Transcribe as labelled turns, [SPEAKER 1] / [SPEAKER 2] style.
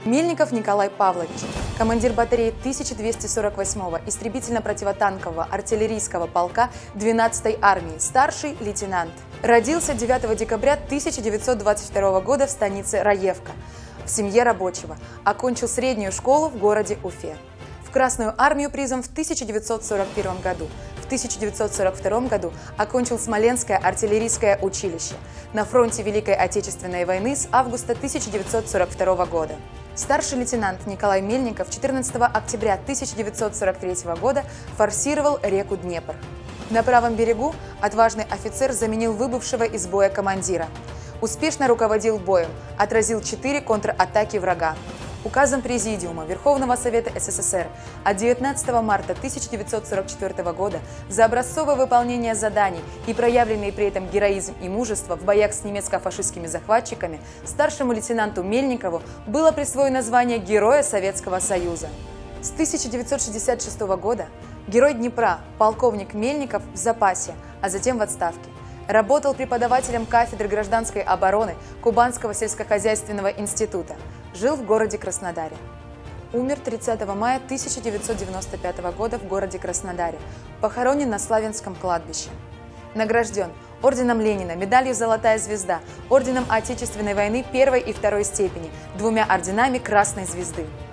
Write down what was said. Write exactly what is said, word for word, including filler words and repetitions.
[SPEAKER 1] Мельников Николай Павлович, командир батареи тысяча двести сорок восьмого истребительно-противотанкового артиллерийского полка двенадцатой армии, старший лейтенант. Родился девятого декабря тысяча девятьсот двадцать второго года в станице Раевка, в семье рабочего. Окончил среднюю школу в городе Уфе. В Красную армию призван в тысяча девятьсот сорок первом году. В тысяча девятьсот сорок втором году окончил Смоленское артиллерийское училище на фронте Великой Отечественной войны с августа тысяча девятьсот сорок второго года. Старший лейтенант Николай Мельников четырнадцатого октября тысяча девятьсот сорок третьего года форсировал реку Днепр. На правом берегу отважный офицер заменил выбывшего из боя командира. Успешно руководил боем, отразил четыре контратаки врага. Указом Президиума Верховного Совета СССР от девятнадцатого марта тысяча девятьсот сорок четвёртого года за образцовое выполнение заданий и проявленный при этом героизм и мужество в боях с немецко-фашистскими захватчиками старшему лейтенанту Мельникову было присвоено звание Героя Советского Союза. С тысяча девятьсот шестьдесят шестого года герой Днепра, полковник Мельников в запасе, а затем в отставке. Работал преподавателем кафедры гражданской обороны Кубанского сельскохозяйственного института. Жил в городе Краснодаре. Умер тридцатого мая тысяча девятьсот девяносто пятого года в городе Краснодаре. Похоронен на Славянском кладбище. Награжден орденом Ленина, медалью «Золотая звезда», орденом Отечественной войны первой и второй степени, двумя орденами Красной звезды.